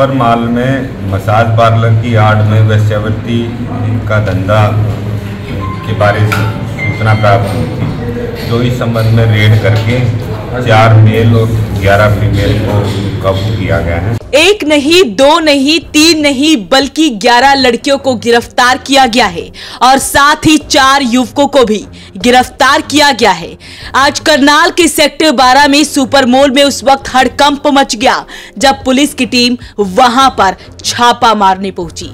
Super mall में massage parlour की आड़ में वेश्यावृत्ति का धंधा के बारे में सूचना प्राप्त हुई थी, जो इस संबंध में रेड करके 4 मेल और 11 फीमेल को काबू किया गया है। एक नहीं, 2 नहीं, 3 नहीं बल्कि 11 लड़कियों को गिरफ्तार किया गया है और साथ ही 4 युवकों को भी गिरफ्तार किया गया है। आज करनाल के सेक्टर 12 में सुपर मॉल में उस वक्त हड़कंप मच गया जब पुलिस की टीम वहां पर छापा मारने पहुंची।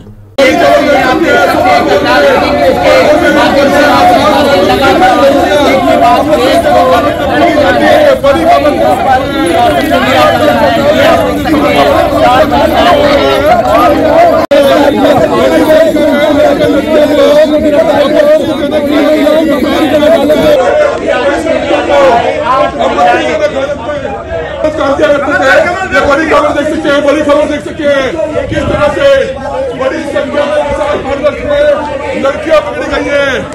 बड़ी खबर देख सकते हैं किस तरह से बड़ी संख्या में मसाज पार्लर में लड़कियां पकड़ी गई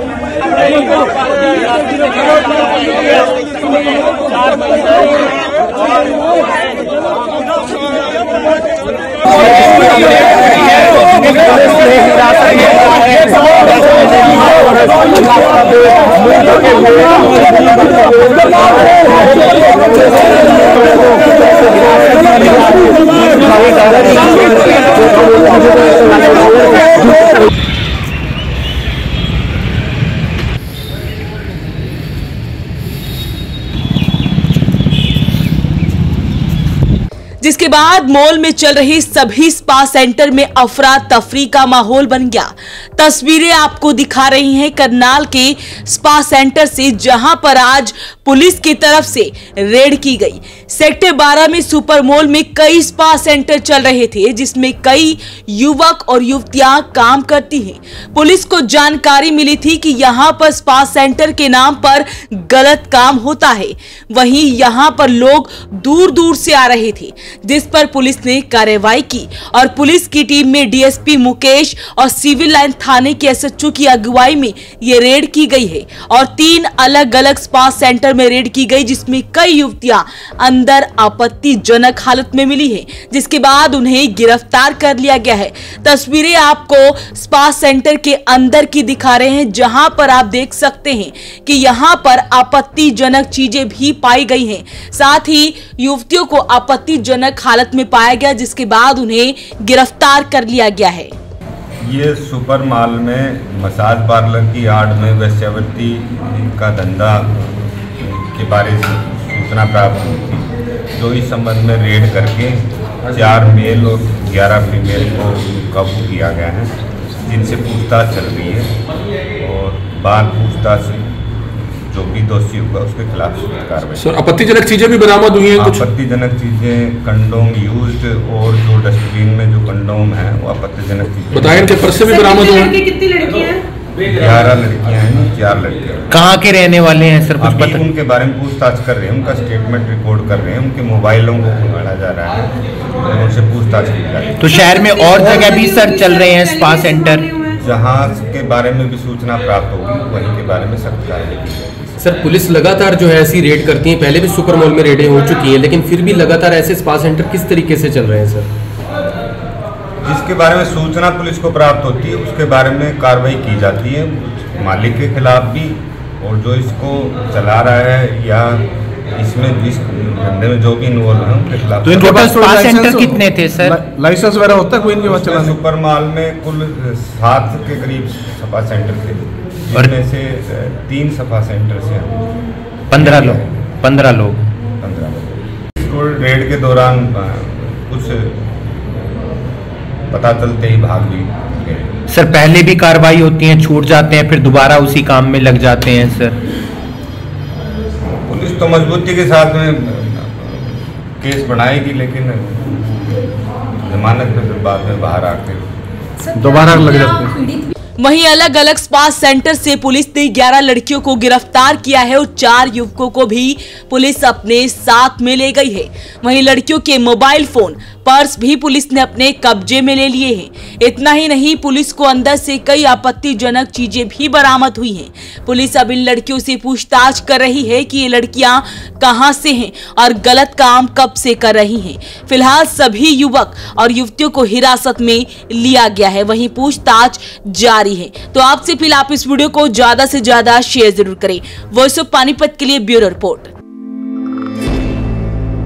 जिसके बाद मॉल में चल रही सभी स्पा सेंटर में अफरा तफरी का माहौल बन गया। तस्वीरें आपको दिखा रही हैं करनाल के स्पा सेंटर से, जहां पर आज पुलिस की तरफ से रेड की गई। सेक्टर 12 में सुपर मॉल में कई स्पा सेंटर चल रहे थे जिसमें कई युवक और युवतियां काम करती हैं। पुलिस को जानकारी मिली थी कि यहां पर स्पा सेंटर के नाम पर गलत काम होता है, वहीं यहां पर लोग दूर दूर से आ रहे थे, जिस पर पुलिस ने कार्रवाई की और पुलिस की टीम में डीएसपी मुकेश और सिविल लाइन थाने के एसएचओ की अगुवाई में ये रेड की गई है और 3 अलग अलग स्पा सेंटर में रेड की गई, जिसमें कई युवतियां अंदर आपत्तिजनक हालत में मिली है, जिसके बाद उन्हें गिरफ्तार कर लिया गया है। तस्वीरें आपको स्पा सेंटर के अंदर की दिखा रहे हैं, जहां पर आप देख सकते हैं कि यहां पर आपत्तिजनक चीजें भी पाई गई हैं। साथ ही युवतियों को आपत्तिजनक हालत में पाया गया, जिसके बाद उन्हें गिरफ्तार कर लिया गया है। ये सुपर मॉल में मसाज पार्लर की आड़ में वेश्यावृत्ति का धंधा के बारे में सूचना प्राप्त हुई थी, जो इस संबंध में रेड करके 4 मेल और 11 फीमेल को काबू किया गया है, जिनसे पूछताछ चल रही है और बाद पूछताछ जो भी दोषी होगा उसके खिलाफ कार्रवाई। सर, आपत्तिजनक चीजें भी बरामद हुई हैं कुछ? आपत्तिजनक चीजें कंडोम यूज्ड और जो डस्टबिन में जो कंडोम है वो आपत्तिजनक चीजें बताया। इनके पर्स से भी बरामद हुए हैं। कितनी लड़कियां हैं? 11 लड़कियां हैं, 4 लड़के। कहाँ के रहने वाले हैं सर, कुछ पता? उनके बारे में पूछताछ कर रहे हैं, उनका स्टेटमेंट रिकॉर्ड कर रहे हैं, उनके मोबाइलों को खंगाला जा रहा है, उनसे पूछताछ की जा रही है। तो शहर में और जगह भी सर चल रहे हैं स्पा सेंटर? जहाँ के बारे में भी सूचना प्राप्त होगी वहीं के बारे में सख्त कार्रवाई की जाएगी। सर, पुलिस लगातार जो है ऐसी रेड करती है, पहले भी सुपर मॉल में रेडें हो चुकी हैं, लेकिन फिर भी लगातार ऐसे स्पा सेंटर किस तरीके से चल रहे हैं सर? जिसके बारे में सूचना पुलिस को प्राप्त होती है उसके बारे में कार्रवाई की जाती है, मालिक के खिलाफ भी और जो इसको चला रहा है या इसमें जिस धंधे में जो भी इन्वॉल्व है उनके खिलाफ। तो इनके पास स्पा सेंटर कितने थे सर? लाइसेंस वगैरह होता है कोई इनके पास चलाने? सुपर मॉल में कुल 7 के करीब स्पा सेंटर थे, जिनमें से 3 स्पा सेंटर से 15 लोग इसको रेड के दौरान कुछ पता चलते ही भाग भी गए। सर, पहले भी कार्रवाई होती है, छूट जाते हैं, फिर दोबारा उसी काम में लग जाते हैं सर? पुलिस तो मजबूती के साथ में केस बढ़ाएगी, लेकिन जमानत में फिर बाद में बाहर आके दोबारा लग जाते हैं। वहीं अलग अलग स्पा सेंटर से पुलिस ने 11 लड़कियों को गिरफ्तार किया है और 4 युवकों को भी पुलिस अपने साथ में ले गई है। वहीं लड़कियों के मोबाइल फोन, पर्स भी पुलिस ने अपने कब्जे में ले लिए हैं। इतना ही नहीं, पुलिस को अंदर से कई आपत्तिजनक चीजें भी बरामद हुई हैं। पुलिस अब इन लड़कियों से पूछताछ कर रही है कि ये लड़कियां कहां से हैं और गलत काम कब से कर रही हैं। फिलहाल सभी युवक और युवतियों को हिरासत में लिया गया है, वहीं पूछताछ जारी है। तो आपसे फिलहाल आप इस वीडियो को ज्यादा से ज्यादा शेयर जरूर करें। वॉइस ऑफ पानीपत के लिए ब्यूरो रिपोर्ट।